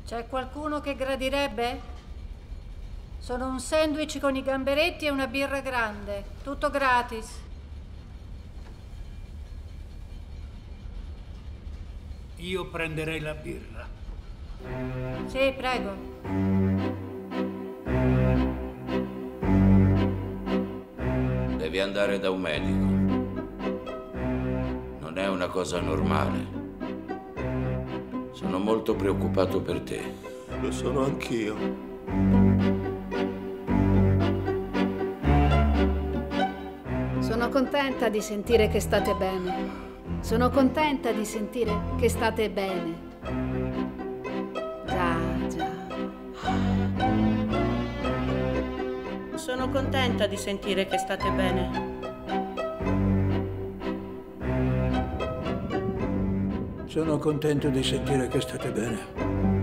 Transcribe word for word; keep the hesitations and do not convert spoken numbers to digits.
C'è qualcuno che gradirebbe? Sono un sandwich con i gamberetti e una birra grande. Tutto gratis. Io prenderei la birra. Sì, prego. Devi andare da un medico. Non è una cosa normale. Sono molto preoccupato per te. Lo sono anch'io. Sono contenta di sentire che state bene. Sono contenta di sentire che state bene. Già, già. Sono contenta di sentire che state bene. Sono contento di sentire che state bene.